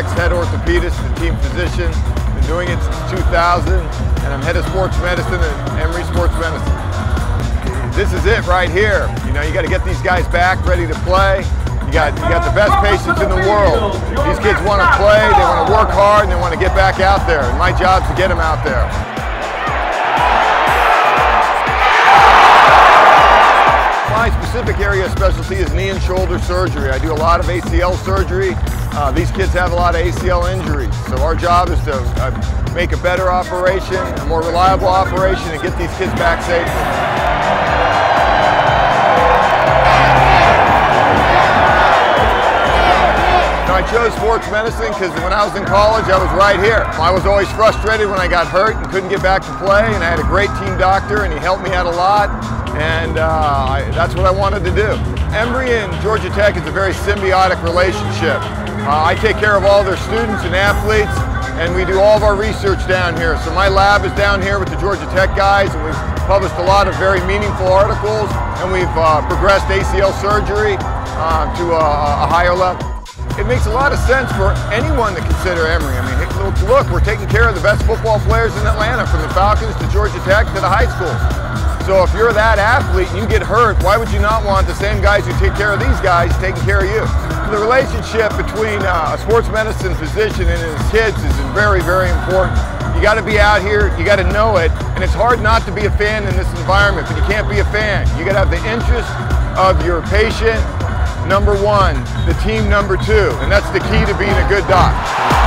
Tech's head orthopedist and team physician. Been doing it since 2000, and I'm head of sports medicine at Emory Sports Medicine. This is it right here. You know, you got to get these guys back ready to play. You got the best patients in the world. These kids want to play, they want to work hard, and they want to get back out there. And my job is to get them out there. My specific area of specialty is knee and shoulder surgery. I do a lot of ACL surgery. These kids have a lot of ACL injuries. So our job is to make a better operation, a more reliable operation, and get these kids back safely. I chose sports medicine because when I was in college, I was right here. I was always frustrated when I got hurt and couldn't get back to play, and I had a great team doctor, and he helped me out a lot, and that's what I wanted to do. Emory and Georgia Tech is a very symbiotic relationship. I take care of all their students and athletes, and we do all of our research down here. So my lab is down here with the Georgia Tech guys, and we've published a lot of very meaningful articles, and we've progressed ACL surgery to a higher level. It makes a lot of sense for anyone to consider Emory. I mean, look, we're taking care of the best football players in Atlanta, from the Falcons to Georgia Tech to the high schools. So if you're that athlete and you get hurt, why would you not want the same guys who take care of these guys taking care of you? The relationship between a sports medicine physician and his kids is very, very important. You got to be out here, you got to know it, and it's hard not to be a fan in this environment, but you can't be a fan. You got to have the interest of your patient, number one, the team number two, and that's the key to being a good doc.